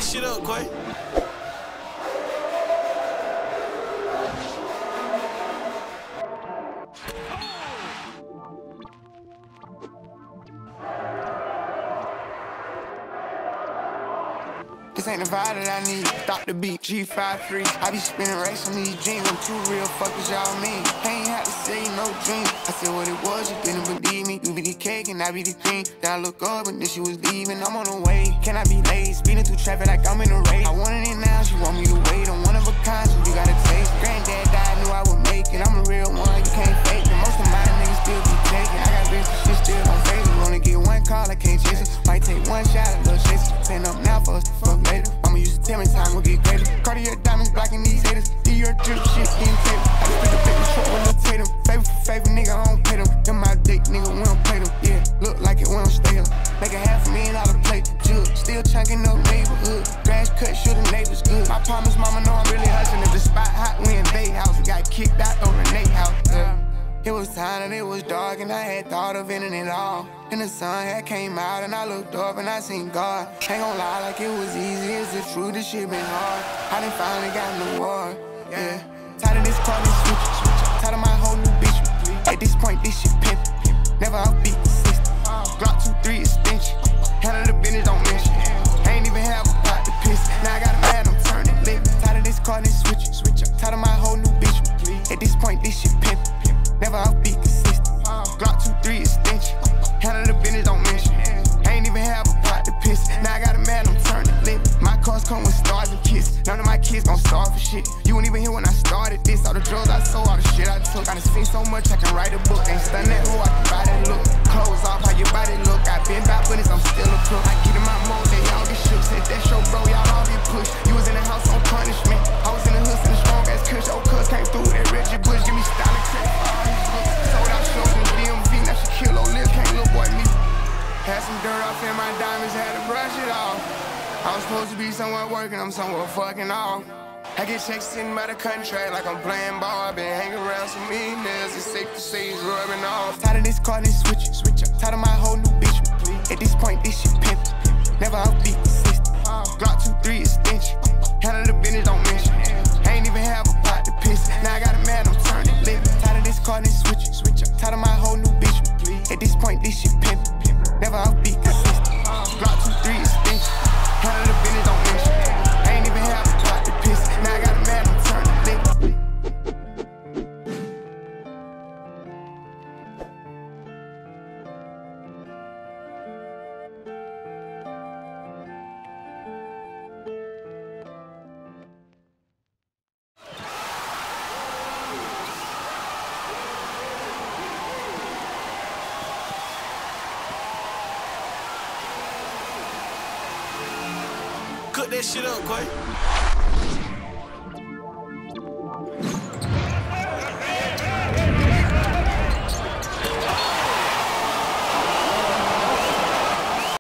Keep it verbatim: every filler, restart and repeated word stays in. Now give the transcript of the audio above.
shit up, Quay. This ain't the vibe that I need. Stop the beat, G five three. I be spinning racks on these jeans. I'm too real, fuckers y'all mean. I ain't had to say no dream. I said what it was, you didn't believe me. You be the cake and I be the cream. Then I look up and then she was leaving. I'm on the way. Can I be late? Speeding through traffic like I'm in a race. I wanted it now, she want me to wait. I'm one of a kind, so you gotta taste. Granddad died, knew I would make it. I'm a real one, you can't fake it. Most of my niggas still be taking. I got bitches, shit still on face. Only get one call, I can't chase it. Might take one shot, a little chase it. Stand up now for us to fuck later. Mama used to tell me time will get greater. Cartier diamonds blocking these haters. Do your drip shit getting tapered. I just pick a paper short with no Tatum. Favor for favor, nigga, I don't pay them. Them my date, nigga, we don't play them. Yeah, look like it, we don't stay them. Make a half a million dollar plate. Jug, still chunking up neighborhood. Grass cut, sure the neighbors good. My promise, mama know I'm really hustling. If the spot hot, we in they house. We got kicked out over Nate house. Yeah. It was time and it was dark and I had thought of ending it all. And the sun had came out and I looked up and I seen God. Ain't gon' lie like it was easy, it's the truth, this shit been hard. I done finally got an award, yeah. Tired of this car, this switch, tired of my whole new bitch. At this point, this shit pimp, never outbeat the system. Glock two three extension, handle the business, don't mention. I ain't even have a pot to piss, now I got a man, I'm turning lit. Tired of this car, this switch, tired of my whole new bitch. At this point, this shit pimp, never outbeat the system. Glock two three extension, handle the business, don't mention. I ain't even have a pot to piss, now I got a man, I'm turning lit. My cars come with stars and kids, none of my kids gon' starve for shit. You weren't even here when I started this. All the drugs I sold, all the shit I took. I done seen so much, I can write a book. Ain't stun that hoe, I can buy that look. Clothes off, how your body look. I been back business, I'm still a crook. I get in my mode, they all get shook. Said that show, bro, y'all all get pushed. You was in the house on punishment. I was in the hood, in the strong ass kush. Old cuz came through with that Reggie Bush. Give me style and credit for all his looks. Sold out shows in D M V, now she kill old Lil, can't little boy me. Had some dirt off in my diamonds, had to brush it off. I was supposed to be somewhere working, I'm somewhere fucking off. I get checks sitting by the contract like I'm playing ball. Been hanging around some mean niggas, it's safe to say it's rubbing off. Tired of this car, this switch, switch up. Tired of my whole new bitch. At this point, this shit pimp, never outbeat the system. Glock two three extension, handle the business, don't mention. I ain't even have a pot to piss, now I got a man, I'm turning lit. Tired of this car, this switch, switch up. Tired of my whole new bitch. At this point, this shit pimp, never outbeat the system. Glock two three extension, handle the business, don't mention. I ain't even have a pot to piss, now I got a man, I'm turning lit. Cook that shit up, Quay.